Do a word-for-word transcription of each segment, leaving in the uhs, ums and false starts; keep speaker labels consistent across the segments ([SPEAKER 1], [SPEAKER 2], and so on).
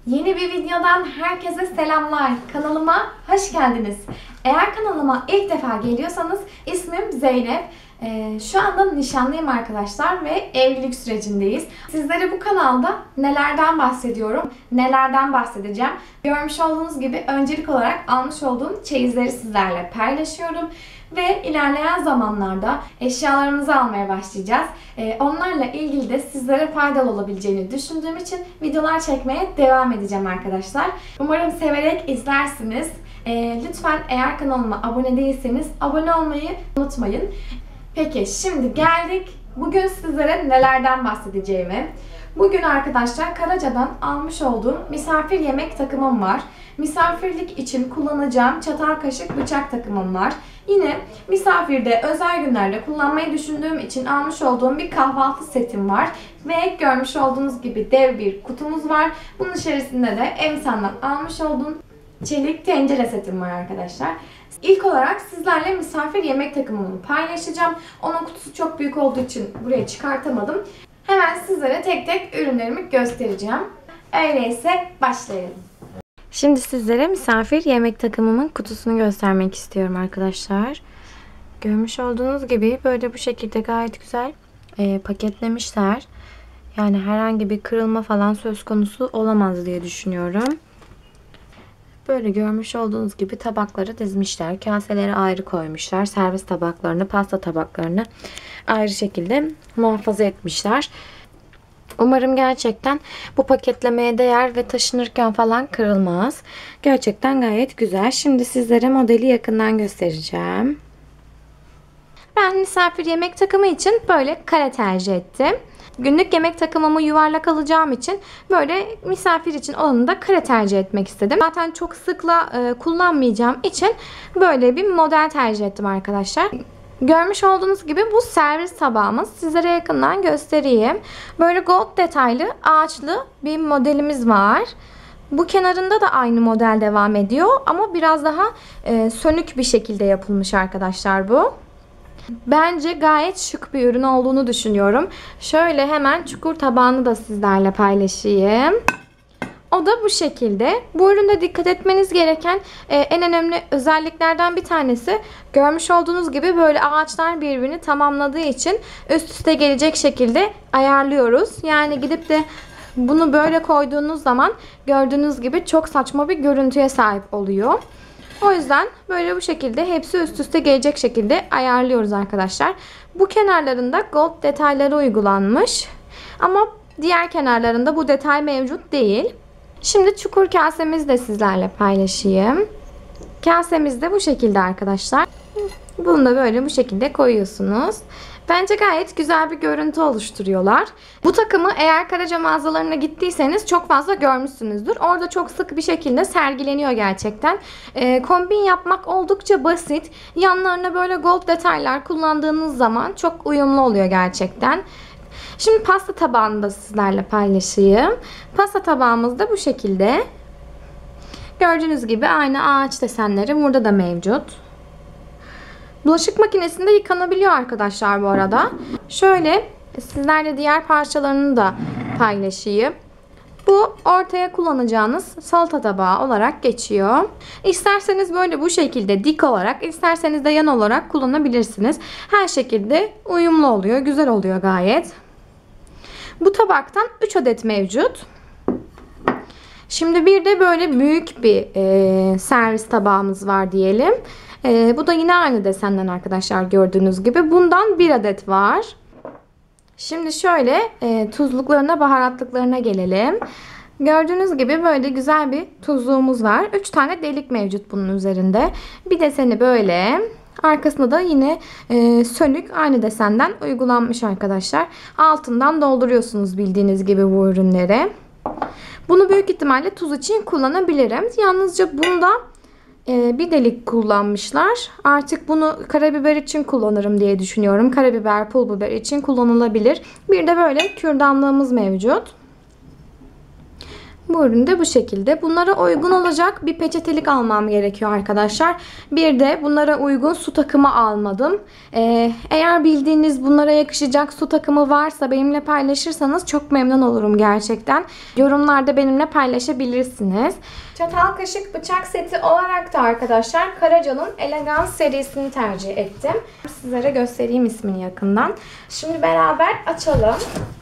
[SPEAKER 1] Yeni bir videodan herkese selamlar. Kanalıma hoş geldiniz. Eğer kanalıma ilk defa geliyorsanız ismim Zeynep. Ee, şu anda nişanlıyım arkadaşlar ve evlilik sürecindeyiz. Sizlere bu kanalda nelerden bahsediyorum, nelerden bahsedeceğim. Görmüş olduğunuz gibi öncelik olarak almış olduğum çeyizleri sizlerle paylaşıyorum. Ve ilerleyen zamanlarda eşyalarımızı almaya başlayacağız. Ee, onlarla ilgili de sizlere faydalı olabileceğini düşündüğüm için videolar çekmeye devam edeceğim arkadaşlar. Umarım severek izlersiniz. Ee, lütfen eğer kanalıma abone değilseniz abone olmayı unutmayın. Peki şimdi geldik. Bugün sizlere nelerden bahsedeceğimi. Bugün arkadaşlar Karaca'dan almış olduğum misafir yemek takımım var. Misafirlik için kullanacağım çatal kaşık bıçak takımım var. Yine misafirde özel günlerde kullanmayı düşündüğüm için almış olduğum bir kahvaltı setim var. Ve görmüş olduğunuz gibi dev bir kutumuz var. Bunun içerisinde de Emsan'dan almış olduğum çelik tencere setim var arkadaşlar. İlk olarak sizlerle misafir yemek takımımı paylaşacağım. Onun kutusu çok büyük olduğu için buraya çıkartamadım. Hemen sizlere tek tek ürünlerimi göstereceğim. Öyleyse başlayalım. Şimdi sizlere misafir yemek takımımın kutusunu göstermek istiyorum arkadaşlar. Görmüş olduğunuz gibi böyle bu şekilde gayet güzel e, paketlemişler. Yani herhangi bir kırılma falan söz konusu olamaz diye düşünüyorum. Böyle görmüş olduğunuz gibi tabakları dizmişler. Kaseleri ayrı koymuşlar. Servis tabaklarını, pasta tabaklarını ayrı şekilde muhafaza etmişler. Umarım gerçekten bu paketlemeye değer ve taşınırken falan kırılmaz. Gerçekten gayet güzel. Şimdi sizlere modeli yakından göstereceğim. Ben misafir yemek takımı için böyle kare tercih ettim. Günlük yemek takımımı yuvarlak alacağım için böyle misafir için olanı da kare tercih etmek istedim. Zaten çok sıkla e, kullanmayacağım için böyle bir model tercih ettim arkadaşlar. Görmüş olduğunuz gibi bu servis tabağımız. Sizlere yakından göstereyim. Böyle gold detaylı ağaçlı bir modelimiz var. Bu kenarında da aynı model devam ediyor ama biraz daha e, sönük bir şekilde yapılmış arkadaşlar bu. Bence gayet şık bir ürün olduğunu düşünüyorum. Şöyle hemen çukur tabağını da sizlerle paylaşayım. O da bu şekilde. Bu üründe dikkat etmeniz gereken e, en önemli özelliklerden bir tanesi, görmüş olduğunuz gibi böyle ağaçlar birbirini tamamladığı için üst üste gelecek şekilde ayarlıyoruz. Yani gidip de bunu böyle koyduğunuz zaman gördüğünüz gibi çok saçma bir görüntüye sahip oluyor. O yüzden böyle bu şekilde hepsi üst üste gelecek şekilde ayarlıyoruz arkadaşlar. Bu kenarlarında gold detayları uygulanmış. Ama diğer kenarlarında bu detay mevcut değil. Şimdi çukur kasemizi de sizlerle paylaşayım. Kasemiz de bu şekilde arkadaşlar. Bunu da böyle bu şekilde koyuyorsunuz. Bence gayet güzel bir görüntü oluşturuyorlar. Bu takımı eğer Karaca mağazalarına gittiyseniz çok fazla görmüşsünüzdür. Orada çok sık bir şekilde sergileniyor gerçekten. E, kombin yapmak oldukça basit. Yanlarına böyle gold detaylar kullandığınız zaman çok uyumlu oluyor gerçekten. Şimdi pasta tabağını da sizlerle paylaşayım. Pasta tabağımız da bu şekilde. Gördüğünüz gibi aynı ağaç desenleri burada da mevcut. Bulaşık makinesinde yıkanabiliyor arkadaşlar bu arada. Şöyle sizlerle diğer parçalarını da paylaşayım. Bu ortaya kullanacağınız salata tabağı olarak geçiyor. İsterseniz böyle bu şekilde dik olarak, isterseniz de yan olarak kullanabilirsiniz. Her şekilde uyumlu oluyor, güzel oluyor gayet. Bu tabaktan üç adet mevcut. Şimdi bir de böyle büyük bir e, servis tabağımız var diyelim. E, bu da yine aynı desenden arkadaşlar, gördüğünüz gibi. Bundan bir adet var. Şimdi şöyle e, tuzluklarına, baharatlıklarına gelelim. Gördüğünüz gibi böyle güzel bir tuzluğumuz var. üç tane delik mevcut bunun üzerinde. Bir deseni böyle. Arkasında da yine e, sönük aynı desenden uygulanmış arkadaşlar. Altından dolduruyorsunuz bildiğiniz gibi bu ürünleri. Bunu büyük ihtimalle tuz için kullanabilirim. Yalnızca bunda e, bir delik kullanmışlar. Artık bunu karabiber için kullanırım diye düşünüyorum. Karabiber, pul biber için kullanılabilir. Bir de böyle kürdanlığımız mevcut. Bu ürün de bu şekilde. Bunlara uygun olacak bir peçetelik almam gerekiyor arkadaşlar. Bir de bunlara uygun su takımı almadım. Ee, eğer bildiğiniz bunlara yakışacak su takımı varsa benimle paylaşırsanız çok memnun olurum gerçekten. Yorumlarda benimle paylaşabilirsiniz. Çatal kaşık bıçak seti olarak da arkadaşlar Karaca'nın Elegans serisini tercih ettim. Sizlere göstereyim ismini yakından. Şimdi beraber açalım.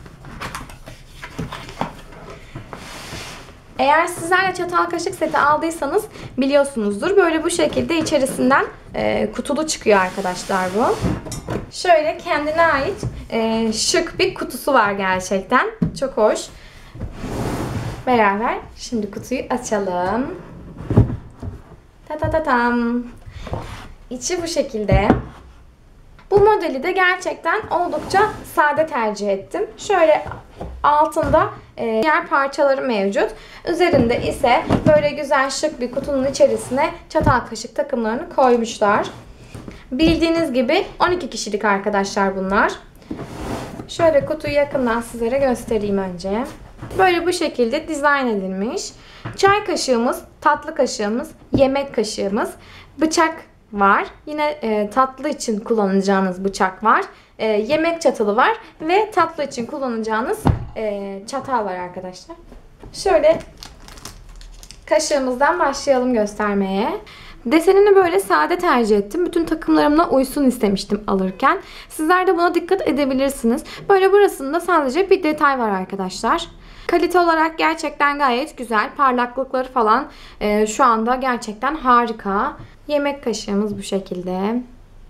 [SPEAKER 1] Eğer sizler de çatal kaşık seti aldıysanız biliyorsunuzdur. Böyle bu şekilde içerisinden e, kutulu çıkıyor arkadaşlar bu. Şöyle kendine ait e, şık bir kutusu var gerçekten. Çok hoş. Beraber şimdi kutuyu açalım. Ta ta ta tam. İçi bu şekilde. Bu modeli de gerçekten oldukça sade tercih ettim. Şöyle altında e, yer parçaları mevcut. Üzerinde ise böyle güzel şık bir kutunun içerisine çatal kaşık takımlarını koymuşlar. Bildiğiniz gibi on iki kişilik arkadaşlar bunlar. Şöyle kutuyu yakından sizlere göstereyim önce. Böyle bu şekilde dizayn edilmiş. Çay kaşığımız, tatlı kaşığımız, yemek kaşığımız, bıçak var. Yine e, tatlı için kullanacağınız bıçak var. E, yemek çatalı var ve tatlı için kullanacağınız e, çatal var arkadaşlar. Şöyle kaşığımızdan başlayalım göstermeye. Desenini böyle sade tercih ettim. Bütün takımlarımla uysun istemiştim alırken. Sizler de buna dikkat edebilirsiniz. Böyle burasında sadece bir detay var arkadaşlar. Kalite olarak gerçekten gayet güzel. Parlaklıkları falan e, şu anda gerçekten harika. Yemek kaşığımız bu şekilde.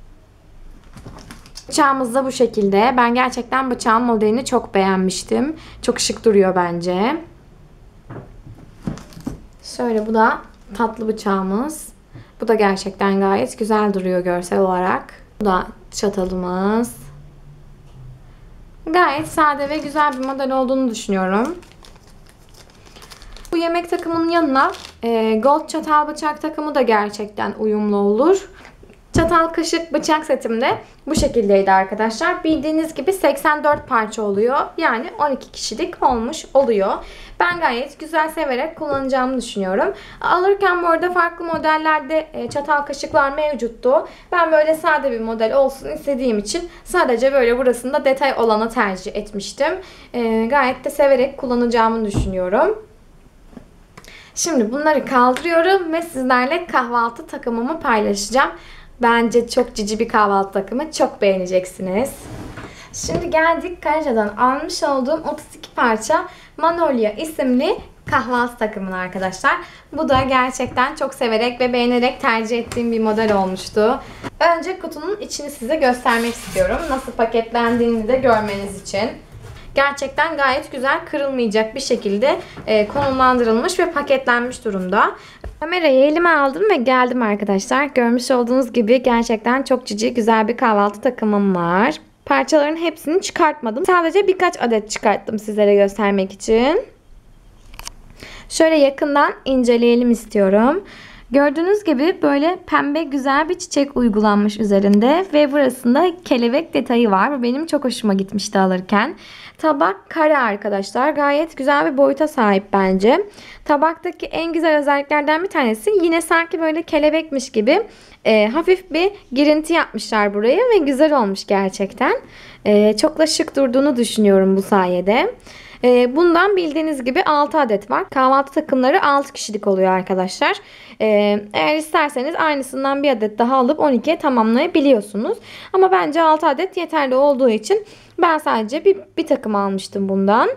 [SPEAKER 1] Bıçağımız da bu şekilde. Ben gerçekten bıçağın modelini çok beğenmiştim. Çok şık duruyor bence. Şöyle bu da tatlı bıçağımız. Bu da gerçekten gayet güzel duruyor görsel olarak. Bu da çatalımız. Gayet sade ve güzel bir model olduğunu düşünüyorum. Bu yemek takımının yanına e, gold çatal bıçak takımı da gerçekten uyumlu olur. Çatal kaşık bıçak setim de bu şekildeydi arkadaşlar. Bildiğiniz gibi seksen dört parça oluyor. Yani on iki kişilik olmuş oluyor. Ben gayet güzel severek kullanacağımı düşünüyorum. Alırken bu arada farklı modellerde çatal kaşıklar mevcuttu. Ben böyle sade bir model olsun istediğim için sadece böyle burasında detay olanı tercih etmiştim. E, gayet de severek kullanacağımı düşünüyorum. Şimdi bunları kaldırıyorum ve sizlerle kahvaltı takımımı paylaşacağım. Bence çok cici bir kahvaltı takımı. Çok beğeneceksiniz. Şimdi geldik Karaca'dan almış olduğum otuz iki parça Manolya isimli kahvaltı takımına arkadaşlar. Bu da gerçekten çok severek ve beğenerek tercih ettiğim bir model olmuştu. Önce kutunun içini size göstermek istiyorum. Nasıl paketlendiğini de görmeniz için. Gerçekten gayet güzel, kırılmayacak bir şekilde e, konumlandırılmış ve paketlenmiş durumda. Kamerayı elime aldım ve geldim arkadaşlar. Görmüş olduğunuz gibi gerçekten çok cici güzel bir kahvaltı takımım var. Parçaların hepsini çıkartmadım. Sadece birkaç adet çıkarttım sizlere göstermek için. Şöyle yakından inceleyelim istiyorum. Gördüğünüz gibi böyle pembe güzel bir çiçek uygulanmış üzerinde ve burasında kelebek detayı var. Bu benim çok hoşuma gitmişti alırken. Tabak kare arkadaşlar. Gayet güzel bir boyuta sahip bence. Tabaktaki en güzel özelliklerden bir tanesi yine sanki böyle kelebekmiş gibi e, hafif bir girinti yapmışlar buraya ve güzel olmuş gerçekten. E, çok da şık durduğunu düşünüyorum bu sayede. Bundan bildiğiniz gibi altı adet var. Kahvaltı takımları altı kişilik oluyor arkadaşlar. Eğer isterseniz aynısından bir adet daha alıp on ikiye tamamlayabiliyorsunuz. Ama bence altı adet yeterli olduğu için ben sadece bir, bir takım almıştım bundan.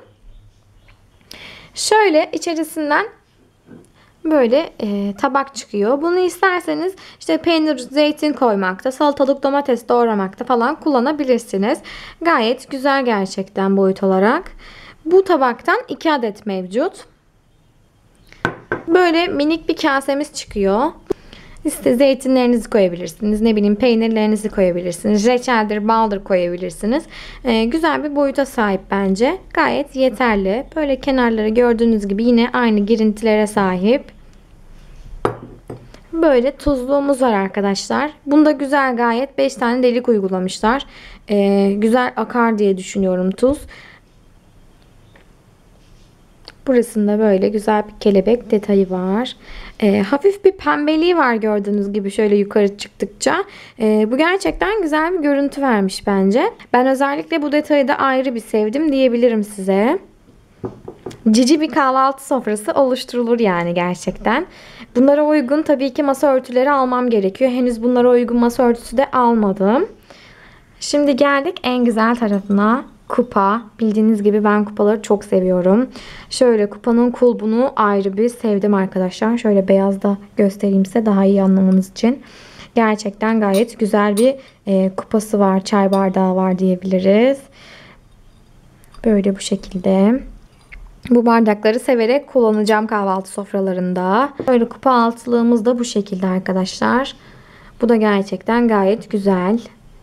[SPEAKER 1] Şöyle içerisinden böyle e, tabak çıkıyor. Bunu isterseniz işte peynir, zeytin koymakta, salatalık, domates doğramakta falan kullanabilirsiniz. Gayet güzel gerçekten boyut olarak. Bu tabaktan iki adet mevcut. Böyle minik bir kasemiz çıkıyor. İşte zeytinlerinizi koyabilirsiniz. Ne bileyim peynirlerinizi koyabilirsiniz. Reçeldir, baldır koyabilirsiniz. Ee, güzel bir boyuta sahip bence. Gayet yeterli. Böyle kenarları gördüğünüz gibi yine aynı girintilere sahip. Böyle tuzluğumuz var arkadaşlar. Bunda güzel gayet beş tane delik uygulamışlar. Ee, güzel akar diye düşünüyorum tuz. Burasında böyle güzel bir kelebek detayı var. E, hafif bir pembeliği var gördüğünüz gibi şöyle yukarı çıktıkça. E, bu gerçekten güzel bir görüntü vermiş bence. Ben özellikle bu detayı da ayrı bir sevdim diyebilirim size. Cici bir kahvaltı sofrası oluşturulur yani gerçekten. Bunlara uygun tabii ki masa örtüleri almam gerekiyor. Henüz bunlara uygun masa örtüsü de almadım. Şimdi geldik en güzel tarafına. Kupa. Bildiğiniz gibi ben kupaları çok seviyorum. Şöyle kupanın kulbunu ayrı bir sevdim arkadaşlar. Şöyle beyazda göstereyim size daha iyi anlamanız için. Gerçekten gayet güzel bir e, kupası var. Çay bardağı var diyebiliriz. Böyle bu şekilde. Bu bardakları severek kullanacağım kahvaltı sofralarında. Böyle kupa altılığımız da bu şekilde arkadaşlar. Bu da gerçekten gayet güzel.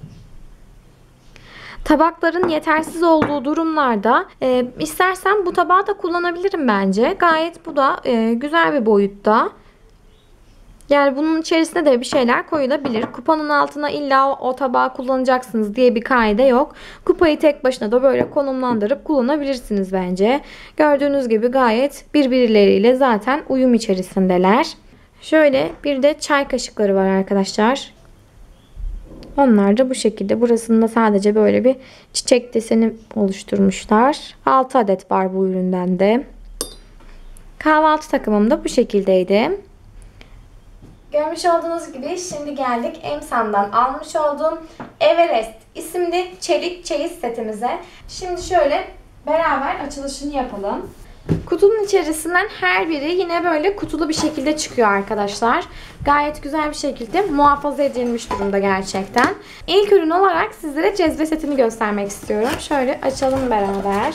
[SPEAKER 1] Tabakların yetersiz olduğu durumlarda e, istersen bu tabağı da kullanabilirim bence. Gayet bu da e, güzel bir boyutta. Yani bunun içerisine de bir şeyler koyulabilir. Kupanın altına illa o, o tabağı kullanacaksınız diye bir kaide yok. Kupayı tek başına da böyle konumlandırıp kullanabilirsiniz bence. Gördüğünüz gibi gayet birbirleriyle zaten uyum içerisindeler. Şöyle bir de çay kaşıkları var arkadaşlar. Onlar da bu şekilde. Burasında sadece böyle bir çiçek deseni oluşturmuşlar. altı adet var bu üründen de. Kahvaltı takımım da bu şekildeydi. Görmüş olduğunuz gibi şimdi geldik Emsan'dan almış olduğum Everest isimli çelik çeyiz setimize. Şimdi şöyle beraber açılışını yapalım. Kutunun içerisinden her biri yine böyle kutulu bir şekilde çıkıyor arkadaşlar. Gayet güzel bir şekilde muhafaza edilmiş durumda gerçekten. İlk ürün olarak sizlere cezve setini göstermek istiyorum. Şöyle açalım beraber.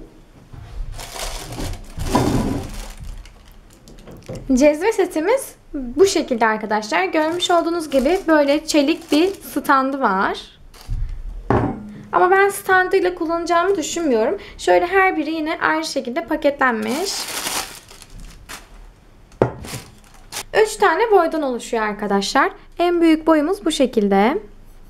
[SPEAKER 1] Cezve setimiz bu şekilde arkadaşlar. Görmüş olduğunuz gibi böyle çelik bir standı var. Ama ben standıyla kullanacağımı düşünmüyorum. Şöyle her biri yine ayrı şekilde paketlenmiş. üç tane boydan oluşuyor arkadaşlar. En büyük boyumuz bu şekilde.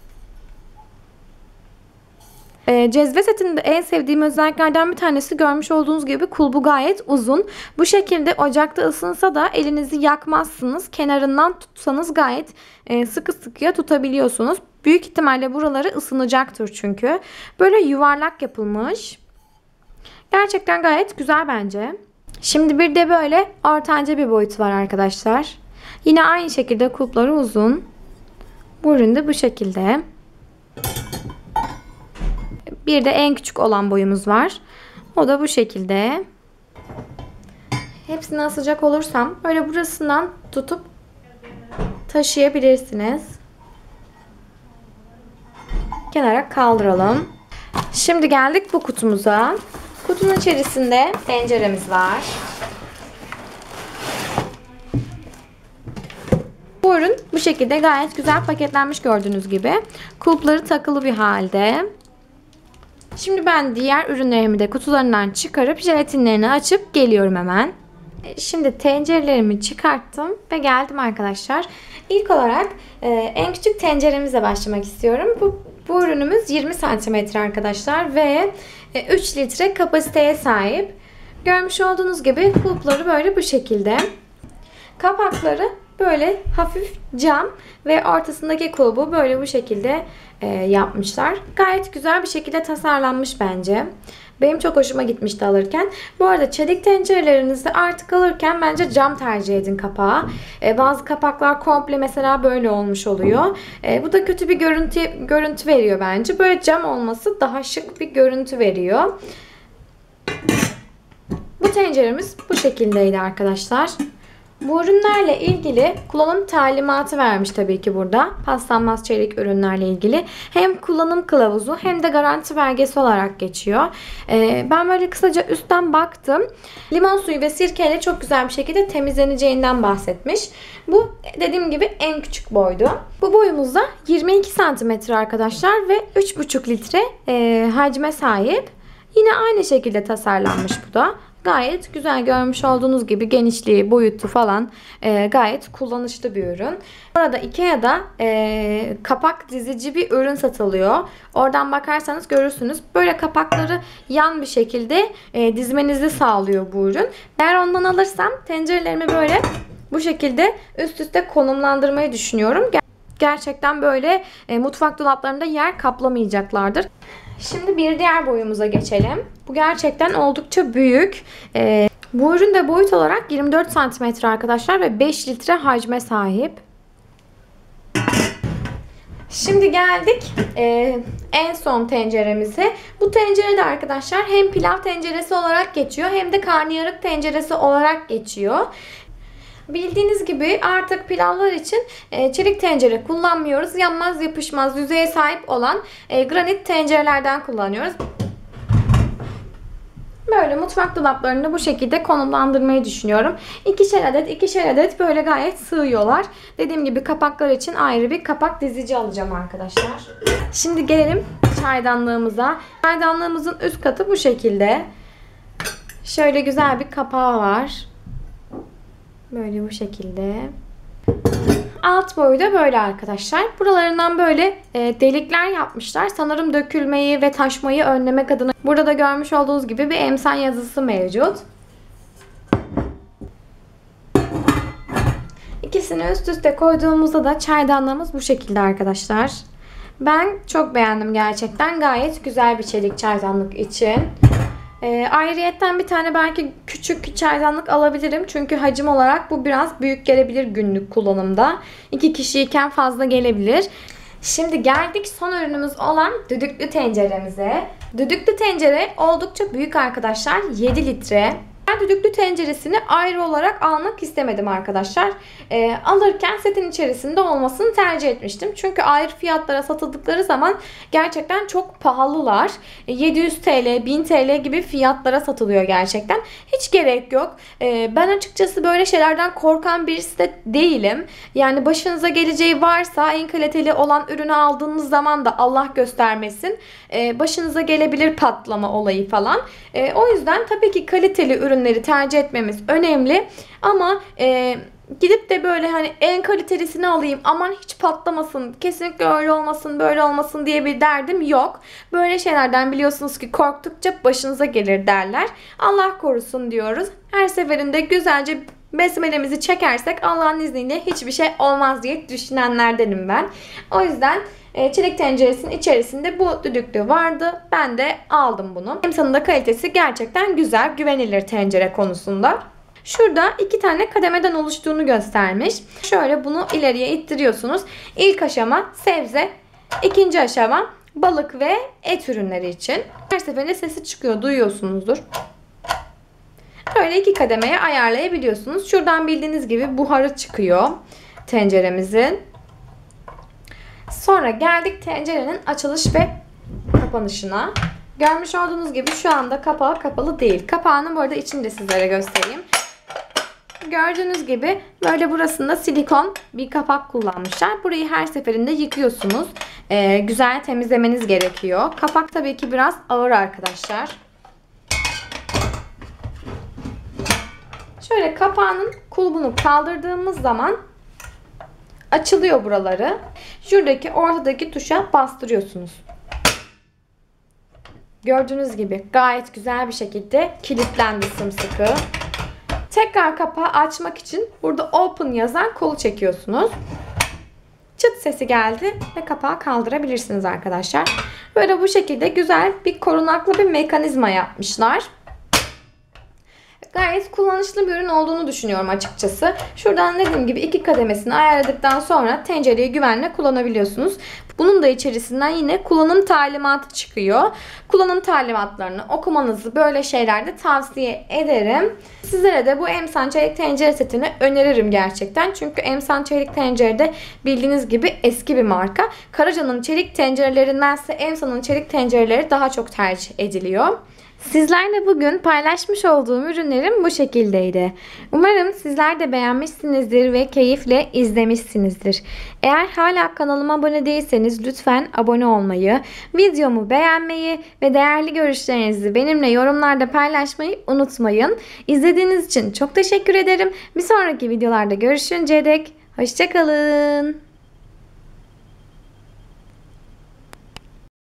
[SPEAKER 1] E, cezve setinde en sevdiğim özelliklerden bir tanesi görmüş olduğunuz gibi kulbu gayet uzun. Bu şekilde ocakta ısınsa da elinizi yakmazsınız. Kenarından tutsanız gayet e, sıkı sıkıya tutabiliyorsunuz. Büyük ihtimalle buraları ısınacaktır çünkü. Böyle yuvarlak yapılmış. Gerçekten gayet güzel bence. Şimdi bir de böyle ortanca bir boyutu var arkadaşlar. Yine aynı şekilde kulpları uzun. Bu ürün de bu şekilde. Bir de en küçük olan boyumuz var. O da bu şekilde. Hepsini asacak olursam böyle burasından tutup taşıyabilirsiniz. Kenara kaldıralım. Şimdi geldik bu kutumuza. Kutunun içerisinde tenceremiz var. Bu ürün bu şekilde gayet güzel paketlenmiş gördüğünüz gibi. Kulpları takılı bir halde. Şimdi ben diğer ürünlerimi de kutularından çıkarıp jelatinlerini açıp geliyorum hemen. Şimdi tencerelerimi çıkarttım ve geldim arkadaşlar. İlk olarak e, en küçük tenceremizle başlamak istiyorum. Bu, bu ürünümüz yirmi santimetre arkadaşlar ve e, üç litre kapasiteye sahip. Görmüş olduğunuz gibi kulpları böyle bu şekilde. Kapakları böyle hafif cam ve ortasındaki kulbu böyle bu şekilde e, yapmışlar. Gayet güzel bir şekilde tasarlanmış bence. Benim çok hoşuma gitmişti alırken. Bu arada çelik tencerelerinizi artık alırken bence cam tercih edin kapağı. E, bazı kapaklar komple mesela böyle olmuş oluyor. E, bu da kötü bir görüntü, görüntü veriyor bence. Böyle cam olması daha şık bir görüntü veriyor. Bu tenceremiz bu şekildeydi arkadaşlar. Bu ürünlerle ilgili kullanım talimatı vermiş tabii ki burada. Paslanmaz çelik ürünlerle ilgili. Hem kullanım kılavuzu hem de garanti belgesi olarak geçiyor. Ee, ben böyle kısaca üstten baktım. Limon suyu ve sirkeyle çok güzel bir şekilde temizleneceğinden bahsetmiş. Bu dediğim gibi en küçük boydu. Bu boyumuzda yirmi iki santimetre arkadaşlar ve üç buçuk litre e, hacme sahip. Yine aynı şekilde tasarlanmış bu da. Gayet güzel, görmüş olduğunuz gibi genişliği, boyutu falan e, gayet kullanışlı bir ürün. Burada Ikea'da e, kapak dizici bir ürün satılıyor. Oradan bakarsanız görürsünüz. Böyle kapakları yan bir şekilde e, dizmenizi sağlıyor bu ürün. Eğer ondan alırsam tencerelerimi böyle bu şekilde üst üste konumlandırmayı düşünüyorum. Gerçekten böyle e, mutfak dolaplarında yer kaplamayacaklardır. Şimdi bir diğer boyumuza geçelim. Bu gerçekten oldukça büyük. E, bu ürün de boyut olarak yirmi dört santimetre arkadaşlar ve beş litre hacme sahip. Şimdi geldik e, en son tenceremize. Bu tencere de arkadaşlar hem pilav tenceresi olarak geçiyor hem de karnıyarık tenceresi olarak geçiyor. Bildiğiniz gibi artık pilavlar için e, çelik tencere kullanmıyoruz. Yanmaz yapışmaz yüzeye sahip olan e, granit tencerelerden kullanıyoruz. Böyle mutfak dolaplarını bu şekilde konumlandırmayı düşünüyorum. İkişer adet, ikişer adet böyle gayet sığıyorlar. Dediğim gibi kapaklar için ayrı bir kapak dizici alacağım arkadaşlar. Şimdi gelelim çaydanlığımıza. Çaydanlığımızın üst katı bu şekilde. Şöyle güzel bir kapağı var. Böyle bu şekilde. Alt boyu da böyle arkadaşlar. Buralarından böyle e, delikler yapmışlar. Sanırım dökülmeyi ve taşmayı önlemek adına. Burada da görmüş olduğunuz gibi bir emsan yazısı mevcut. İkisini üst üste koyduğumuzda da çaydanlığımız bu şekilde arkadaşlar. Ben çok beğendim gerçekten. Gayet güzel bir çelik çaydanlık için. E, ayrıyetten bir tane belki küçük çaydanlık alabilirim. Çünkü hacim olarak bu biraz büyük gelebilir günlük kullanımda. İki kişiyken fazla gelebilir. Şimdi geldik son ürünümüz olan düdüklü tenceremize. Düdüklü tencere oldukça büyük arkadaşlar. yedi litre. Ben düdüklü tenceresini ayrı olarak almak istemedim arkadaşlar. E, alırken setin içerisinde olmasını tercih etmiştim. Çünkü ayrı fiyatlara satıldıkları zaman gerçekten çok pahalılar. E, yedi yüz TL, bin TL gibi fiyatlara satılıyor gerçekten. Hiç gerek yok. E, ben açıkçası böyle şeylerden korkan birisi de değilim. Yani başınıza geleceği varsa en kaliteli olan ürünü aldığınız zaman da Allah göstermesin. E, başınıza gelebilir patlama olayı falan. E, o yüzden tabii ki kaliteli ürün ürünleri tercih etmemiz önemli. Ama e, gidip de böyle hani en kalitelisini alayım, aman hiç patlamasın, kesinlikle öyle olmasın, böyle olmasın diye bir derdim yok. Böyle şeylerden biliyorsunuz ki korktukça başınıza gelir derler. Allah korusun diyoruz. Her seferinde güzelce besmelemizi çekersek Allah'ın izniyle hiçbir şey olmaz diye düşünenlerdenim ben. O yüzden çelik tenceresinin içerisinde bu düdüklü vardı. Ben de aldım bunu. Emsan'ın da kalitesi gerçekten güzel, güvenilir tencere konusunda. Şurada iki tane kademeden oluştuğunu göstermiş. Şöyle bunu ileriye ittiriyorsunuz. İlk aşama sebze, ikinci aşama balık ve et ürünleri için. Her seferinde sesi çıkıyor, duyuyorsunuzdur. Böyle iki kademeye ayarlayabiliyorsunuz. Şuradan bildiğiniz gibi buharı çıkıyor tenceremizin. Sonra geldik tencerenin açılış ve kapanışına. Görmüş olduğunuz gibi şu anda kapağı kapalı değil. Kapağını bu arada içini de sizlere göstereyim. Gördüğünüz gibi böyle burasında silikon bir kapak kullanmışlar. Burayı her seferinde yıkıyorsunuz. Ee, güzel temizlemeniz gerekiyor. Kapak tabii ki biraz ağır arkadaşlar. Şöyle kapağının kulbunu kaldırdığımız zaman açılıyor buraları. Şuradaki ortadaki tuşa bastırıyorsunuz. Gördüğünüz gibi gayet güzel bir şekilde kilitlendi sımsıkı. Tekrar kapağı açmak için burada open yazan kolu çekiyorsunuz. Çıt sesi geldi ve kapağı kaldırabilirsiniz arkadaşlar. Böyle bu şekilde güzel bir korunaklı bir mekanizma yapmışlar. Gayet kullanışlı bir ürün olduğunu düşünüyorum açıkçası. Şuradan dediğim gibi iki kademesini ayarladıktan sonra tencereyi güvenle kullanabiliyorsunuz. Bunun da içerisinden yine kullanım talimatı çıkıyor. Kullanım talimatlarını okumanızı böyle şeylerde tavsiye ederim. Sizlere de bu Emsan çelik tencere setini öneririm gerçekten. Çünkü Emsan çelik tencerede bildiğiniz gibi eski bir marka. Karaca'nın çelik tencerelerindense Emsan'ın çelik tencereleri daha çok tercih ediliyor. Sizlerle bugün paylaşmış olduğum ürünlerim bu şekildeydi. Umarım sizler de beğenmişsinizdir ve keyifle izlemişsinizdir. Eğer hala kanalıma abone değilseniz lütfen abone olmayı, videomu beğenmeyi ve değerli görüşlerinizi benimle yorumlarda paylaşmayı unutmayın. İzlediğiniz için çok teşekkür ederim. Bir sonraki videolarda görüşünceye dek hoşça kalın.